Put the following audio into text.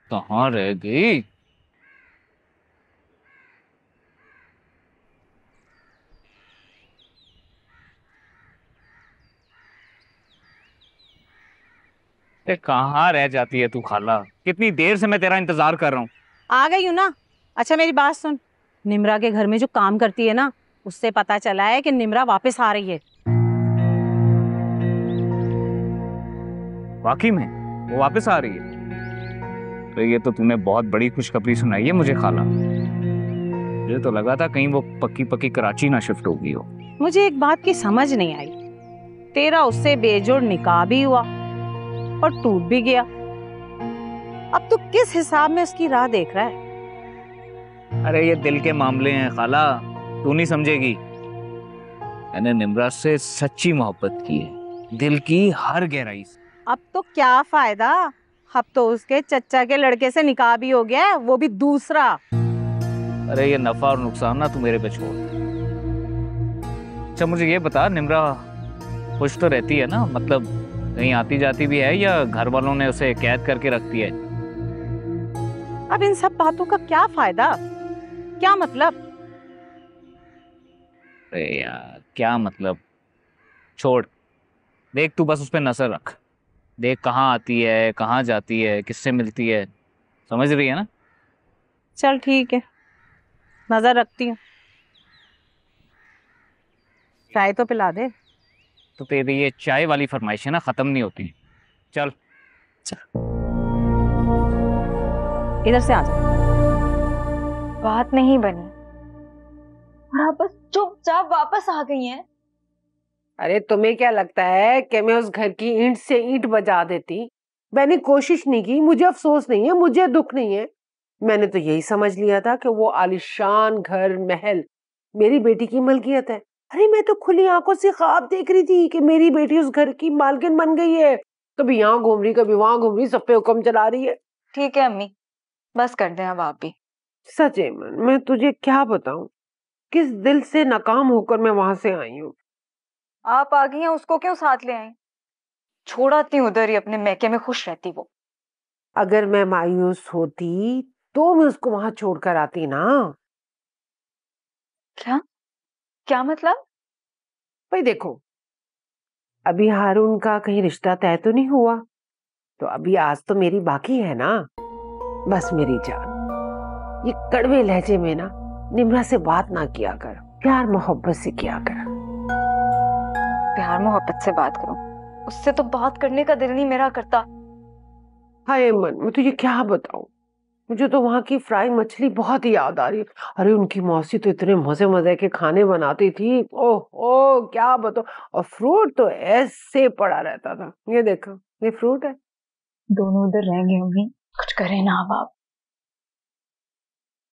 कहाँ रह गई? कहाँ रह जाती है तू खाला? कितनी देर से मैं तेरा इंतजार कर रहा हूँ। आ गई हूँ ना। अच्छा मेरी बात सुन, निम्रा के घर में जो काम करती है ना, उससे पता चला है कि निम्रा वापस आ रही है। वाकई में वो वापस आ रही है? तो ये तो तूने बहुत बड़ी खुशखबरी सुनाई है मुझे खाला। मुझे तो लगा था कहीं वो पक्की पक्की कराची ना शिफ्ट हो गई हो। मुझे एक बात की समझ नहीं आई, तेरा उससे बेजोड़ निकाह भी हुआ और टूट भी गया, अब तू किस हिसाब में उसकी राह देख रहा है? अरे ये दिल के मामले हैं खाला, तू नहीं समझेगी। मैंने निम्रा से सच्ची मोहब्बत की है, दिल की हर गहराई से। अब तो क्या फायदा, अब तो उसके चचा के लड़के से निकाह भी हो गया है, वो भी दूसरा। अरे ये नफा और नुकसान ना तू मेरे पे छोड़। अच्छा मुझे ये बता, निम्रा खुश तो रहती है ना? मतलब कहीं आती जाती भी है या घर वालों ने उसे कैद करके रख दिया है? अब इन सब बातों का क्या फायदा, क्या मतलब? अरे यार क्या मतलब, छोड़। देख तू बस उस पर नजर रख, देख कहाँ आती है, कहाँ जाती है, किससे मिलती है। समझ रही है ना? चल ठीक है, नजर रखती हूँ। चाय तो पिला दे। तो तेरी ये चाय वाली फरमाइशें ना खत्म नहीं होती। चल। इधर से आ जा। बात नहीं बनी और आप बस चुपचाप वापस आ गई हैं। अरे तुम्हें क्या लगता है कि मैं उस घर की ईंट से ईंट बजा देती? मैंने कोशिश नहीं की, मुझे अफसोस नहीं है, मुझे दुख नहीं है। मैंने तो यही समझ लिया था कि वो आलिशान घर महल मेरी बेटी की मलकियत है। अरे मैं तो खुली आंखों से ख्वाब देख रही थी कि मेरी बेटी उस घर की मालकिन बन गई है। कभी यहाँ घूम रही, कभी वहां घूम रही, सब पे हुक्म चला रही है। ठीक है अम्मी, बस कर दें अब आप भी। सच है मन, मैं तुझे क्या बताऊं, किस दिल से नाकाम होकर मैं वहां से आई हूँ। आप आ गई हैं, उसको क्यों साथ ले आई? छोड़ाती उधर ही अपने मैके में खुश रहती वो। अगर मैं मायूस होती तो मैं उसको वहां छोड़कर आती ना। क्या? क्या मतलब? भाई देखो, अभी हारून का कहीं रिश्ता तय तो नहीं हुआ, तो अभी आज तो मेरी बाकी है ना। बस मेरी जान, ये कड़वे लहजे में ना निम्रा से बात ना किया कर, प्यार मोहब्बत से किया कर। प्यार मोहब्बत से बात करूं? उससे तो बात करने का दिल नहीं मेरा करता। हाय मन, मैं तुझे क्या बताऊं, मुझे तो वहां की फ्राई मछली बहुत ही याद आ रही है। अरे उनकी मौसी तो इतने मजे मजे के खाने बनाती थी, ओह ओह क्या बताओ। और फ्रूट तो ऐसे पड़ा रहता था, ये देखो, ये फ्रूट है। दोनों उधर रहेंगे अम्मी, कुछ करें ना अब आप।